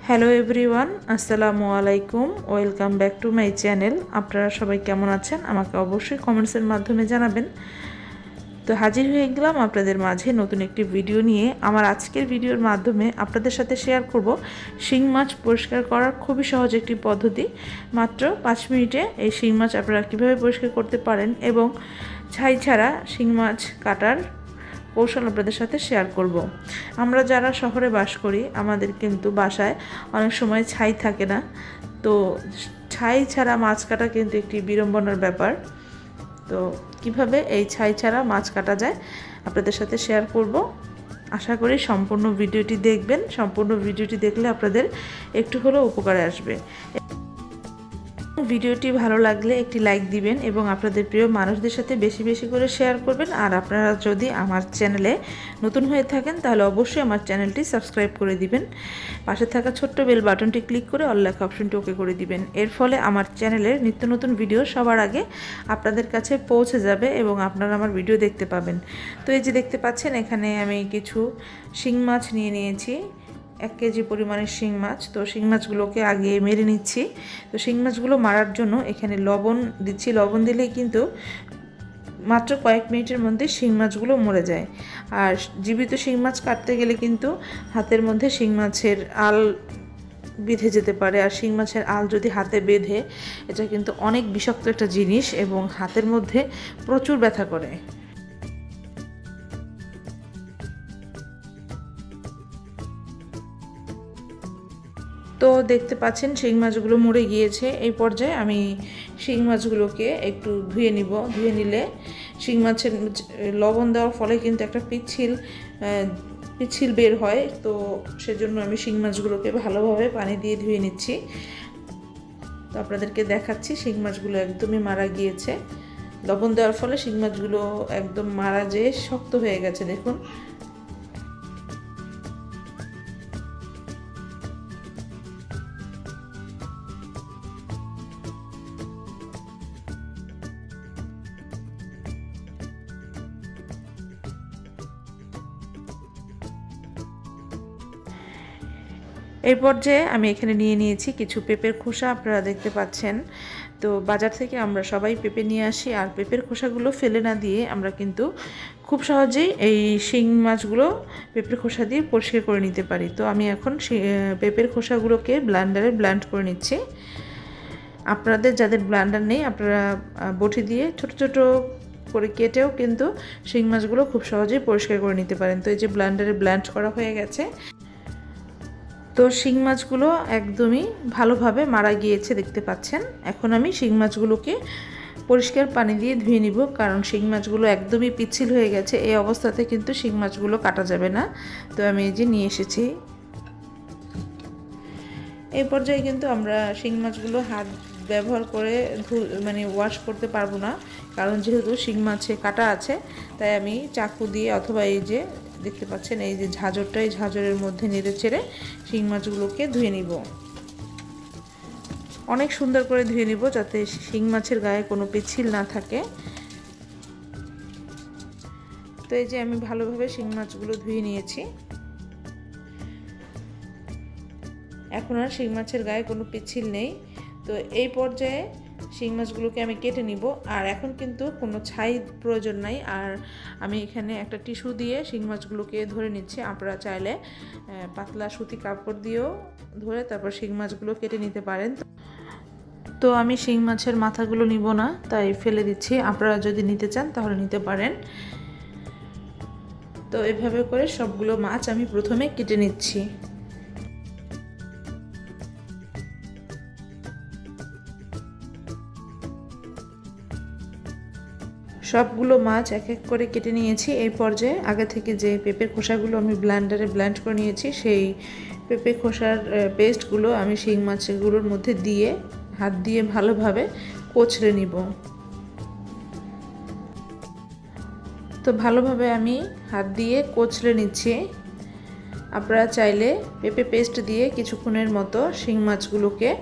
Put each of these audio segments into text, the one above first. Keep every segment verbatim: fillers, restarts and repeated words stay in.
Hello everyone, আসসালামু আলাইকুম। Welcome back to my channel. আপনারা সবাই কেমন আছেন আমাকে অবশ্যই কমেন্টসের মাধ্যমে জানাবেন। তো হাজির হয়ে গেলাম আপনাদের মাঝে নতুন একটি ভিডিও নিয়ে। আমার আজকের ভিডিওর মাধ্যমে আপনাদের সাথে শেয়ার করব শিং মাছ পরিষ্কার করার খুবই সহজ একটি পদ্ধতি। মাত্র পাঁচ মিনিটে এই শিং মাছ আপনারা কীভাবে পরিষ্কার করতে পারেন এবং ছাই ছাড়া শিং মাছ কাটার কৌশল আপনাদের সাথে শেয়ার করব। আমরা যারা শহরে বাস করি আমাদের কিন্তু বাসায় অনেক সময় ছাই থাকে না, তো ছাই ছাড়া মাছ কাটা কিন্তু একটি বিড়ম্বনার ব্যাপার। তো কিভাবে এই ছাই ছাড়া মাছ কাটা যায় আপনাদের সাথে শেয়ার করব। আশা করি সম্পূর্ণ ভিডিওটি দেখবেন। সম্পূর্ণ ভিডিওটি দেখলে আপনাদের একটু হলেও উপকারে আসবে। ভিডিওটি ভালো লাগলে একটি লাইক দিবেন এবং আপনাদের প্রিয় মানুষদের সাথে বেশি বেশি করে শেয়ার করবেন। আর আপনারা যদি আমার চ্যানেলে নতুন হয়ে থাকেন তাহলে অবশ্যই আমার চ্যানেলটি সাবস্ক্রাইব করে দিবেন। পাশে থাকা ছোট্ট বেল বাটনটি ক্লিক করে অল লেখা অপশনটি ওকে করে দিবেন। এর ফলে আমার চ্যানেলের নিত্য নতুন ভিডিও সবার আগে আপনাদের কাছে পৌঁছে যাবে এবং আপনারা আমার ভিডিও দেখতে পাবেন। তো এই যে দেখতে পাচ্ছেন, এখানে আমি কিছু শিং মাছ নিয়ে নিয়েছি, এক কেজি পরিমাণের শিং মাছ। তো শিং মাছগুলোকে আগে মেরে নিচ্ছি। তো শিং মাছগুলো মারার জন্য এখানে লবণ দিচ্ছি। লবণ দিলেই কিন্তু মাত্র কয়েক মিনিটের মধ্যে শিং মাছগুলো মরে যায়। আর জীবিত শিং মাছ কাটতে গেলে কিন্তু হাতের মধ্যে শিং মাছের আল বেঁধে যেতে পারে। আর শিং মাছের আল যদি হাতে বেঁধে, এটা কিন্তু অনেক বিষাক্ত একটা জিনিস এবং হাতের মধ্যে প্রচুর ব্যথা করে। তো দেখতে পাচ্ছেন শিং মাছগুলো মরে গিয়েছে। এই পর্যায়ে আমি শিং মাছগুলোকে একটু ধুয়ে নিব। ধুয়ে নিলে শিং মাছের লবণ দেওয়ার ফলে কিন্তু একটা পিচ্ছিল পিচ্ছিল বের হয়। তো সেজন্য আমি শিং মাছগুলোকে ভালোভাবে পানি দিয়ে ধুয়ে নিচ্ছি। তো আপনাদেরকে দেখাচ্ছি শিং মাছগুলো একদমই মারা গিয়েছে। লবণ দেওয়ার ফলে শিং মাছগুলো একদম মারা যেয়ে শক্ত হয়ে গেছে, দেখুন। এই পর্যায়ে আমি এখানে নিয়ে নিয়েছি কিছু পেঁপের খোসা, আপনারা দেখতে পাচ্ছেন। তো বাজার থেকে আমরা সবাই পেঁপে নিয়ে আসি, আর পেঁপের খোসাগুলো ফেলে না দিয়ে আমরা কিন্তু খুব সহজেই এই শিং মাছগুলো পেঁপের খোসা দিয়ে পরিষ্কার করে নিতে পারি। তো আমি এখন পেঁপের খোসাগুলোকে ব্লেন্ডারে ব্লেন্ড করে নিচ্ছি। আপনাদের যাদের ব্লেন্ডার নেই আপনারা বটি দিয়ে ছোট ছোট করে কেটেও কিন্তু শিং মাছগুলো খুব সহজেই পরিষ্কার করে নিতে পারেন। তো এই যে ব্লেন্ডারে ব্লেন্ড করা হয়ে গেছে। তো শিং মাছগুলো একদমই ভালোভাবে মারা গিয়েছে, দেখতে পাচ্ছেন। এখন আমি শিং মাছগুলোকে পরিষ্কার পানি দিয়ে ধুয়ে নিব, কারণ শিং মাছগুলো একদমই পিচ্ছিল হয়ে গেছে। এই অবস্থাতে কিন্তু শিং মাছগুলো কাটা যাবে না। তো আমি এই যে নিয়ে এসেছি। এই পর্যায়ে কিন্তু আমরা শিং মাছগুলো হাত ব্যবহার করে ধু মানে ওয়াশ করতে পারবো না, কারণ যেহেতু শিং মাছে কাটা আছে। তাই আমি চাকু দিয়ে অথবা এই যে দেখতে পাচ্ছেন এই যে ঝাঁঝরটা, এই ঝাঁঝরের মধ্যে নেড়ে চেড়ে শিং মাছগুলোকে ধুয়ে নিব। অনেক সুন্দর করে ধুয়ে নিব যাতে শিং মাছের গায়ে কোনো পিচ্ছিল না থাকে। তো এই যে আমি ভালোভাবে শিং মাছগুলো ধুয়ে নিয়েছি। এখন আর শিং মাছের গায়ে কোনো পিচ্ছিল নেই। তো এই পর্যায়ে শিং মাছগুলোকে আমি কেটে নিব। আর এখন কিন্তু কোনো ছাই প্রয়োজন নাই। আর আমি এখানে একটা টিস্যু দিয়ে শিং মাছগুলোকে ধরে নিচ্ছি। আপনারা চাইলে পাতলা সুতি কাপড় দিয়েও ধরে তারপর শিং মাছগুলো কেটে নিতে পারেন। তো আমি শিং মাছের মাথাগুলো নিব না, তাই ফেলে দিচ্ছি। আপনারা যদি নিতে চান তাহলে নিতে পারেন। তো এভাবে করে সবগুলো মাছ আমি প্রথমে কেটে নিচ্ছি। সবগুলো মাছ এক এক করে কেটে নিয়েছি। এই পর্যায়ে আগে থেকে যে পেঁপের খোসাগুলো আমি ব্লেন্ডারে ব্লেন্ড করে নিয়েছি, সেই পেঁপে খোসার পেস্টগুলো আমি শিং মাছগুলোর মধ্যে দিয়ে হাত দিয়ে ভালোভাবে কচলে নিব। তো ভালোভাবে আমি হাত দিয়ে কচলে নিচ্ছি। আপনারা চাইলে পেঁপে পেস্ট দিয়ে কিছুক্ষণের মতো শিং মাছগুলোকে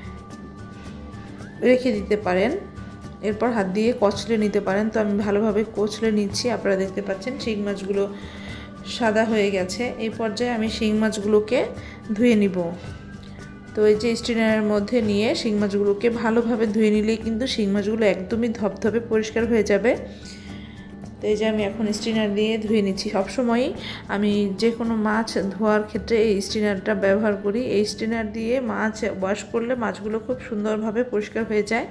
রেখে দিতে পারেন, এরপর হাত দিয়ে কচলে নিতে পারেন। তো আমি ভালোভাবে কচলে নিচ্ছি। আপনারা দেখতে পাচ্ছেন শিং মাছগুলো সাদা হয়ে গেছে। এই পর্যায়ে আমি শিং মাছগুলোকে ধুয়ে নিব। তো এই যে স্ট্রেনারের মধ্যে নিয়ে শিং মাছগুলোকে ভালোভাবে ধুয়ে নিলেই কিন্তু শিং মাছগুলো একদমই ধপধপে পরিষ্কার হয়ে যাবে। তো এই যে আমি এখন স্ট্রেনার দিয়ে ধুয়ে নিচ্ছি। সবসময়ই আমি যে কোনো মাছ ধোয়ার ক্ষেত্রে এই স্ট্রেনারটা ব্যবহার করি। এই স্ট্রেনার দিয়ে মাছ ওয়াশ করলে মাছগুলো খুব সুন্দরভাবে পরিষ্কার হয়ে যায়।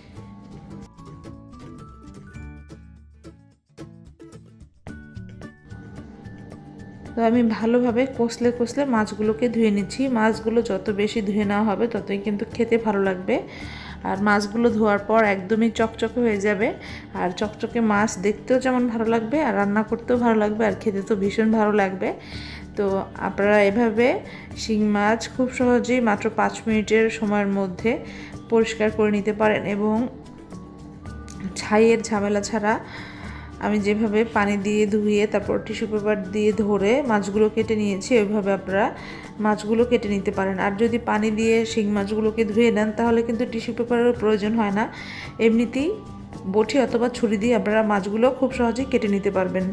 তো আমি ভালোভাবে কষলে কষলে মাছগুলোকে ধুয়ে নিচ্ছি। মাছগুলো যত বেশি ধুয়ে নেওয়া হবে ততই কিন্তু খেতে ভালো লাগবে। আর মাছগুলো ধোয়ার পর একদমই চকচকে হয়ে যাবে। আর চকচকে মাছ দেখতেও যেমন ভালো লাগবে আর রান্না করতেও ভালো লাগবে আর খেতে তো ভীষণ ভালো লাগবে। তো আপনারা এভাবে শিং মাছ খুব সহজেই মাত্র পাঁচ মিনিটের সময়ের মধ্যে পরিষ্কার করে নিতে পারেন এবং ছাইয়ের ঝামেলা ছাড়া আমি যেভাবে পানি দিয়ে ধুয়ে তারপর টিস্যু পেপার দিয়ে ধরে মাছগুলো কেটে নিয়েছি ওইভাবে আপনারা মাছগুলো কেটে নিতে পারেন। আর যদি পানি দিয়ে শিং মাছগুলোকে ধুয়ে নেন তাহলে কিন্তু টিস্যু পেপারের প্রয়োজন হয় না, এমনিতেই বটি অথবা ছুরি দিয়ে আপনারা মাছগুলো খুব সহজেই কেটে নিতে পারবেন।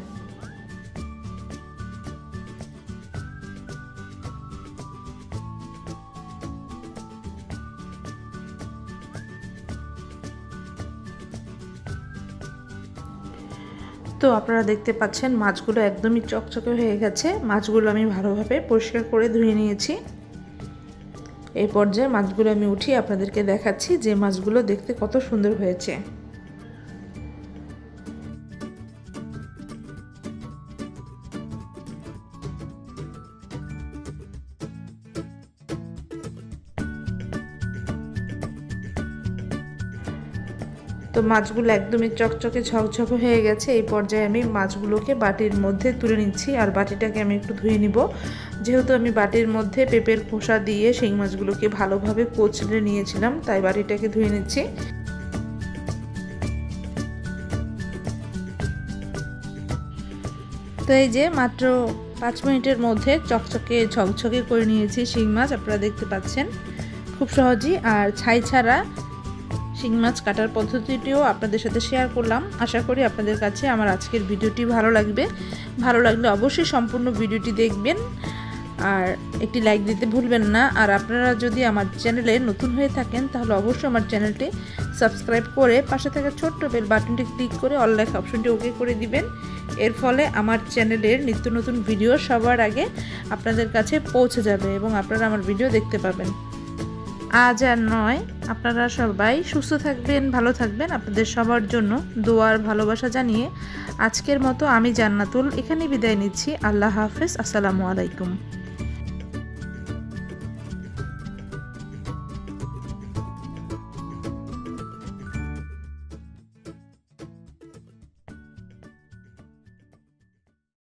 তো আপনারা দেখতে পাচ্ছেন মাছগুলো একদমই চকচকে হয়ে গেছে। মাছগুলো আমি ভালোভাবে পরিষ্কার করে ধুয়ে নিয়েছি। এই পর্যায়ে মাছগুলো আমি উঠিয়ে আপনাদেরকে দেখাচ্ছি যে মাছগুলো দেখতে কত সুন্দর হয়েছে। তো মাছগুলো একদমই চকচকে ঝকঝকে হয়ে গেছে। এই পর্যায়ে আমি মাছগুলোকে বাটির মধ্যে তুলে নিচ্ছি আর বাটিটাকে আমি একটু ধুয়ে নিব। যেহেতু আমি বাটির মধ্যে পেঁপের খোসা দিয়ে শিং মাছগুলোকে ভালোভাবে কচলে নিয়েছিলাম তাই বাটিটাকে ধুয়ে নিচ্ছি। তো এই যে মাত্র পাঁচ মিনিটের মধ্যে চকচকে ঝকঝকে করে নিয়েছি শিং মাছ, আপনারা দেখতে পাচ্ছেন খুব সহজেই। আর ছাই ছাড়া শিং মাছ কাটার পদ্ধতিটিও আপনাদের সাথে শেয়ার করলাম। আশা করি আপনাদের কাছে আমার আজকের ভিডিওটি ভালো লাগবে। ভালো লাগলে অবশ্যই সম্পূর্ণ ভিডিওটি দেখবেন আর একটি লাইক দিতে ভুলবেন না। আর আপনারা যদি আমার চ্যানেলে নতুন হয়ে থাকেন তাহলে অবশ্যই আমার চ্যানেলটি সাবস্ক্রাইব করে পাশে থাকা ছোট্ট বেল বাটনটি ক্লিক করে অল লেখা অপশনটি ওকে করে দিবেন। এর ফলে আমার চ্যানেলের নিত্য নতুন ভিডিও সবার আগে আপনাদের কাছে পৌঁছে যাবে এবং আপনারা আমার ভিডিও দেখতে পাবেন। আজ আর নয়, আপনারা সবাই সুস্থ থাকবেন, ভালো থাকবেন। আপনাদের সবার জন্য দোয়ার ভালোবাসা জানিয়ে আজকের মতো আমি জান্নাতুল এখানেই বিদায় নিচ্ছি। আল্লাহ হাফেজ, আসসালামু আলাইকুম।